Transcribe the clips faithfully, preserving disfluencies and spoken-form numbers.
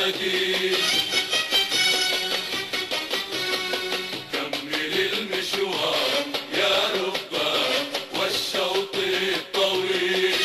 جديد. كمل المشوار يا رباه والشوط الطويل،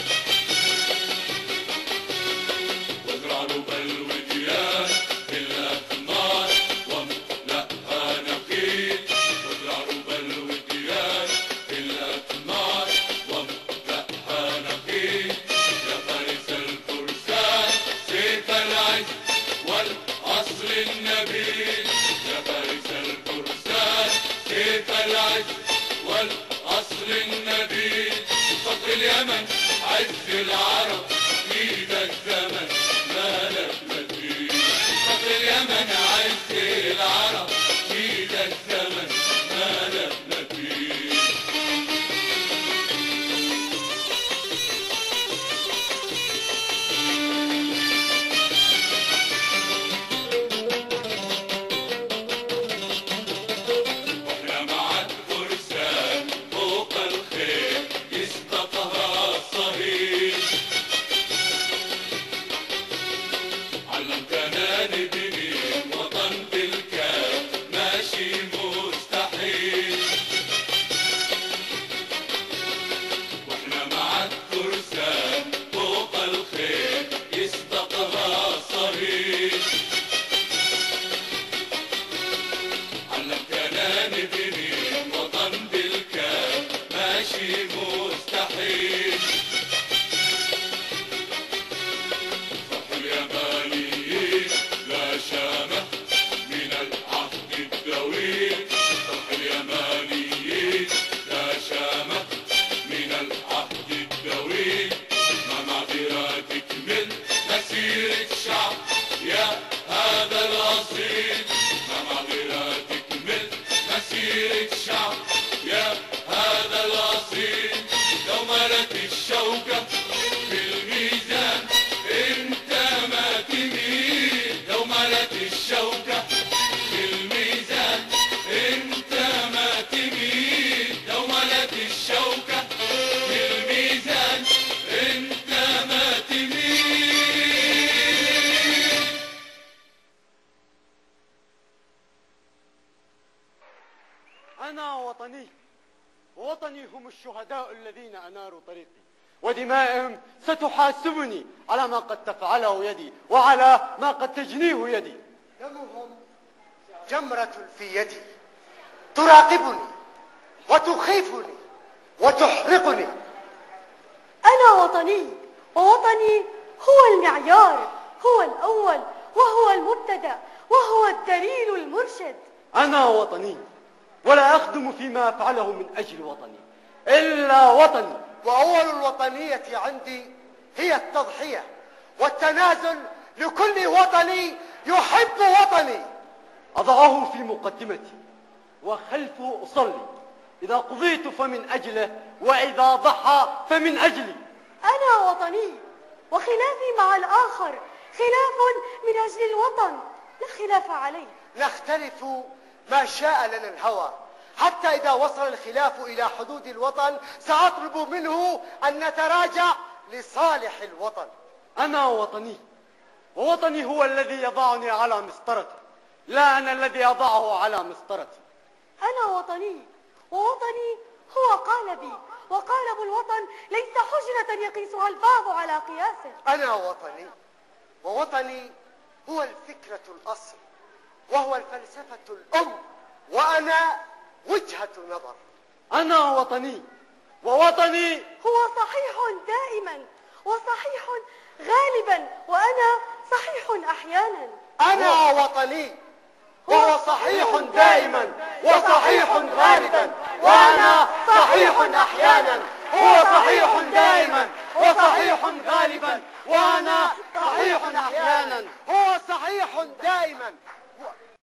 وازرع ربى الوديان بالأثمار واملأها نخيل. وازرع ربى الوديان بالأثمار واملأها نخيل. يا فارس الفرسان سيف العز والأصل النبيل. يا فارس الفرسان سيف العز والأصل النبيل. فخر اليمن عز العرب في ذا الزمن ما لك مثيل. فخر اليمن عز العرب في ذا الزمن ما لك مثيل. واحنا معك فرسان فوق الخيل يصطفها الصهيل. علمتنا نبني وطن بالكاف ماشي مستحيل. واحنا معك فرسان فوق الخيل يصطفها الصهيل. علمتنا نبني وطن بالكاف ماشي مستحيل. صف اليمانيين لا شامة من العهد الطويل. صف اليمانيين لا شامة من العهد الطويل. ما معذراتك من مسيرة شعب يا هذا الأصيل. ما معذراتك من مسيرة شعب يا هذا الأصيل. لو ملت الشوكة في الميزان انت ما تميل. لو ملت الشوكة في الميزان انت ما تميل. لو ملت الشوكة في الميزان انت ما تميل. أنا وطني، ووطني هم الشهداء الذين أناروا طريقي، ودمائهم ستحاسبني على ما قد تفعله يدي وعلى ما قد تجنيه يدي. دمهم جمرة في يدي تراقبني وتخيفني وتحرقني. أنا وطني، ووطني هو المعيار، هو الأول وهو المبتدأ وهو الدليل المرشد. أنا وطني، ولا أخدم فيما أفعله من أجل وطني إلا وطني. وأول الوطنية عندي هي التضحية والتنازل لكل وطني يحب وطني. أضعه في مقدمتي وخلفه أصلي. إذا قضيت فمن أجله، وإذا ضحى فمن أجلي. أنا وطني، وخلافي مع الآخر خلاف من أجل الوطن لا خلاف عليه. نختلف ما شاء لنا الهوى، حتى إذا وصل الخلاف إلى حدود الوطن سأطلب منه أن نتراجع لصالح الوطن. أنا وطني، ووطني هو الذي يضعني على مسطرته، لا أنا الذي أضعه على مسطرتي. أنا وطني، ووطني هو قالبي، وقالب الوطن ليس حجرة يقيسها البعض على قياسه. أنا وطني، ووطني هو الفكرة الأصل وهو الفلسفة الأم، وأنا وجهة نظر. أنا وطني، ووطني هو صحيح دائما وصحيح غالبا، وأنا صحيح أحيانا. أنا وطني، وهو صحيح دائما وصحيح غالبا، وأنا صحيح أحيانا. هو صحيح دائما وصحيح غالبا، وأنا